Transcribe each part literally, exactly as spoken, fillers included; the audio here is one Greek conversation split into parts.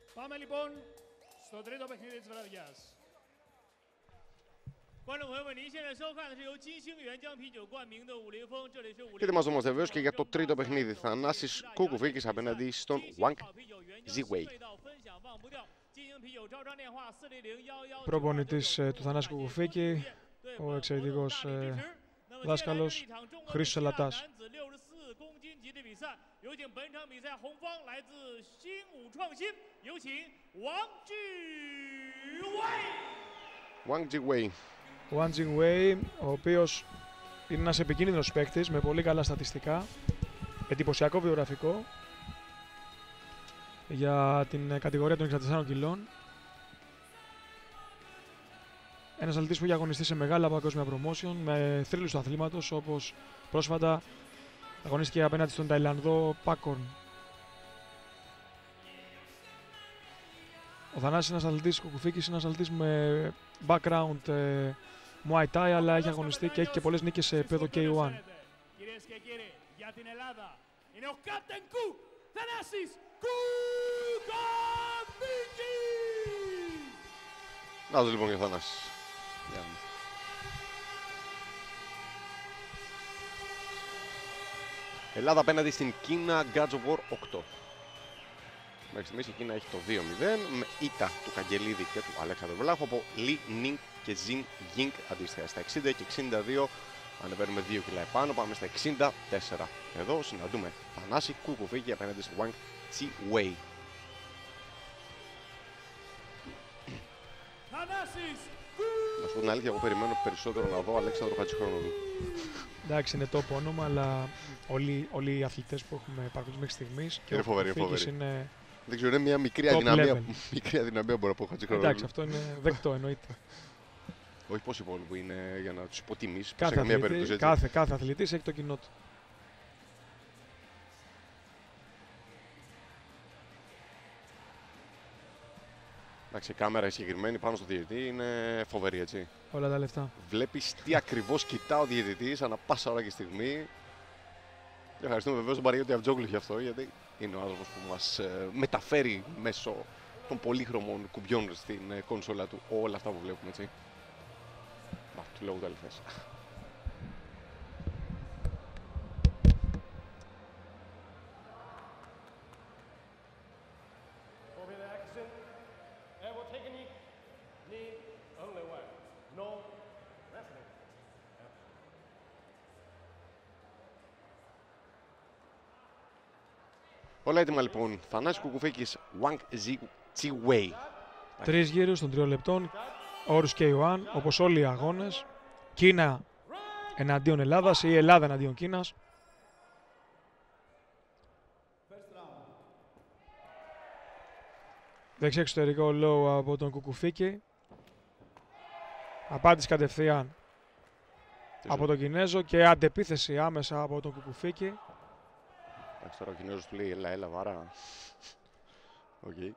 Πάμε λοιπόν στο τρίτο παιχνίδι της βραδιάς. 观众朋友们，您现在收看的是由金星原浆啤酒冠名的五菱丰，这里是五菱。 Και ετοιμαζόμαστε βεβαίως και για το τρίτο παιχνίδι. Θανάσης Κουκουβίκης απέναντι στον Wang Ziwei. Προπονητής ε, του Θανάση Κουκουβίκη, ο εξαιρετικός ε, δάσκαλος Χρήστος Ελατάς. Wang Ziwei. Ο Wang Ziwei, ο οποίος είναι ένας επικίνδυνος παίκτης με πολύ καλά στατιστικά, εντυπωσιακό βιογραφικό για την κατηγορία των εξήντα τεσσάρων κιλών. Ένας αθλητής που έχει αγωνιστεί σε μεγάλα παγκόσμια promotion με θρύλους του αθλήματος, όπως πρόσφατα αγωνίστηκε απέναντι στον Ταϊλανδό Πάκορν. Ο Θανάσης είναι ένας αθλητής Κουκουβίκης, είναι ένας αθλητής με background ε, Muay Thai, αλλά έχει αγωνιστεί και έχει και πολλές νίκες σε επίπεδο κέι ουάν. Κυρίες και κύριοι, για την Ελλάδα είναι ο Captain Cook, Θανάσης Κουκουβίκης! Να δω λοιπόν για Θανάση. Ελλάδα απέναντι στην Κίνα, Gods of War οκτώ. Μέχρι στιγμής η Κίνα έχει το δύο μηδέν με ήττα του Καγγελίδη και του Αλέξανδρου Βλάχου από Λι Νινγκ και Ζιν Γινγκ αντίστοιχα στα εξήντα και εξήντα δύο. Ανεβαίνουμε δύο κιλά επάνω, πάμε στα εξήντα τέσσερα. Εδώ συναντούμε Θανάση Κουκουβίκη απέναντι στο Wang Ziwei. Να σου πω την αλήθεια, εγώ περιμένω περισσότερο να δω Αλέξανδρο Χατζηχρόνοβου. Εντάξει, είναι τόπο όνομα, αλλά όλοι, όλοι οι αθλητές που έχουμε παρακολουθήσει μέχρι στιγμής και είναι ο φοβερή, Κουκουβίκης φοβερή. είναι... Δεν ξέρω, είναι μια μικρή αδυναμία, μικρή αδυναμία μπορώ να πω Χατζηχρόνοβου. Εντάξει, αυτό είναι δεκτό, εννοείται. Όχι πόσοι υπόλοιποι είναι για να τους υποτιμήσει. Κάθε, αθλητή, κάθε, κάθε αθλητής έχει το κοινό του. Εντάξει, η κάμερα η συγκεκριμένη πάνω στο διαιτητή είναι φοβερή, έτσι. Όλα τα λεφτά. Βλέπεις τι ακριβώς κοιτά ο διαιτητής ανά πάσα ώρα και στιγμή. Και ευχαριστούμε βεβαίως τον Παναγιώτη Αυτζόγλου για αυτό, γιατί είναι ο άνθρωπος που μας ε, μεταφέρει μέσω των πολύχρωμων κουμπιών στην ε, κονσόλα του όλα αυτά που βλέπουμε, έτσι. Μα, του λόγου του αληθές. Όλα έτοιμα λοιπόν. Θανάσης Κουκουβίκης, Wang Ziwei. Τρεις γύρους των τριών λεπτών, όρους κέι ουάν, όπως όλοι οι αγώνες. Κίνα εναντίον Ελλάδας ή Ελλάδα εναντίον Κίνας. Δεξί εξωτερικό low από τον Κουκουβίκη. Απάντηση κατευθείαν από τον Κινέζο και αντεπίθεση άμεσα από τον Κουκουβίκη. Εντάξει, τώρα ο Κινέζος του λέει έλα, έλα, βάρα. Οκ. Okay.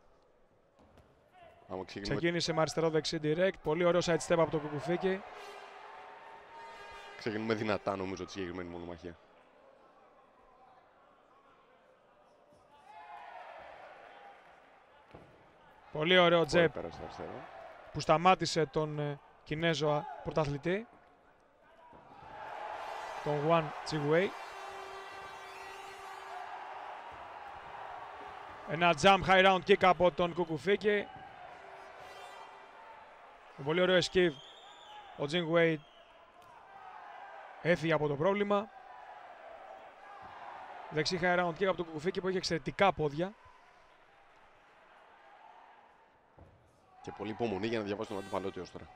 Ξεκίνησε με αριστερό δεξί direct. Πολύ ωραίο side step από τον Κουκουβίκη. Ξεκινούμε δυνατά νομίζω τη συγκεκριμένη μονομαχία. Πολύ ωραίο τζεπ που σταμάτησε τον ε, Κινέζο πρωταθλητή, τον Wang Ziwei. Ένα jump high round kick από τον Κουκουβίκη. Πολύ ωραίο esquive. Ο Ziwei έφυγε από το πρόβλημα. Δεξί high round kick από τον Κουκουβίκη που έχει εξαιρετικά πόδια. Και πολύ υπομονή για να διαβάσει τον αντίπαλό του έως τώρα.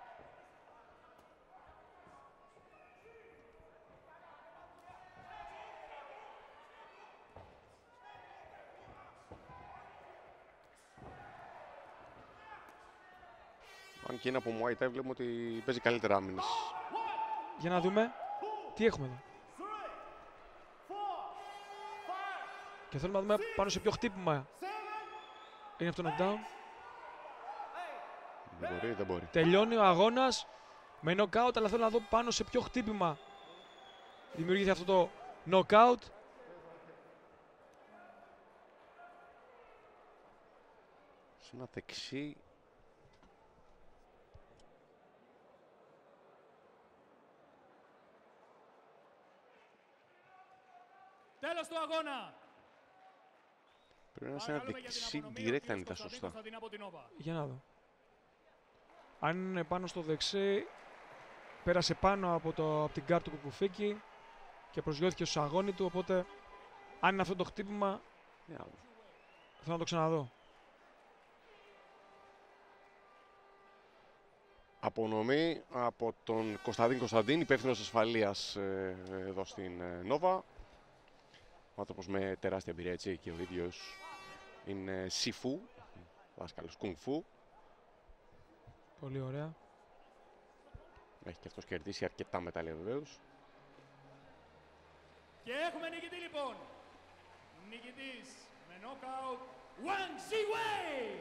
Αν και είναι από Muay Thai βλέπουμε ότι παίζει καλύτερα άμυνες. Για να δούμε τι έχουμε εδώ. Και θέλουμε να δούμε πάνω σε ποιο χτύπημα είναι αυτό το knockdown. Δεν μπορεί, δεν μπορεί. Τελειώνει ο αγώνας με knockout, αλλά θέλω να δω πάνω σε ποιο χτύπημα δημιουργήθηκε αυτό το knockout. Σε ένα δεξί. Τέλος του αγώνα. Πρέπει να είναι σε ένα δεξί direct αν ήταν σωστά. Για να δω. Αν είναι πάνω στο δεξί, πέρασε πάνω από, το, από την κάρτα του Κουκουφίκη και προσγειώθηκε στο αγώνι του, οπότε αν είναι αυτό το χτύπημα, Yeah. θέλω να το ξαναδώ. Απονομή από τον Κωνσταντίν Κωνσταντίν, υπεύθυνος ασφαλείας ε, εδώ στην ε, Νόβα. Ο άνθρωπος με τεράστια εμπειρία, έτσι, και ο ίδιος είναι Σιφού, δάσκαλος Κουνγκ-φου. Πολύ ωραία. Έχει και αυτός κερδίσει αρκετά μετάλλια βεβαίως. Και έχουμε νικητή λοιπόν. Νικητής με νόκαουτ, Wang Ziwei.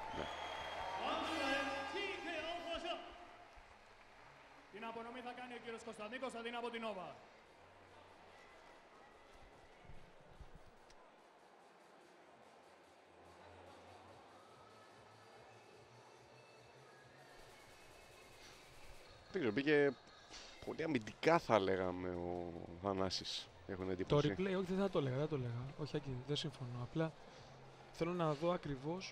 Την απονομή θα κάνει ο κύριος Κωνσταντίν Κωνσταντίν από την Νόβα. Δεν ξέρω, πήγε πολύ αμυντικά θα λέγαμε ο Θανάσης. Έχω την Το εντύπωση. replay, όχι δεν θα το έλεγα, δεν το έλεγα. Όχι, Άκη, δεν συμφωνώ. Απλά θέλω να δω ακριβώς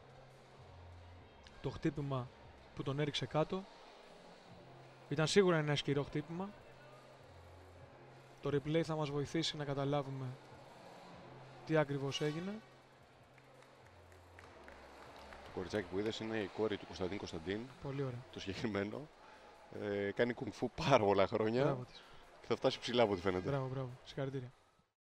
το χτύπημα που τον έριξε κάτω. Ήταν σίγουρα ένα ισχυρό χτύπημα. Το replay θα μας βοηθήσει να καταλάβουμε τι ακριβώς έγινε. Το κοριτσάκι που είδες είναι η κόρη του Κωνσταντίν Κωνσταντίν, Πολύ ωραία. το συγκεκριμένο. Ε, κάνει κουνγκ-φου πάρα πολλά χρόνια Μπράβο της. και θα φτάσει ψηλά από ό,τι φαίνεται. Μπράβο, μπράβο. Συγχαρητήρια.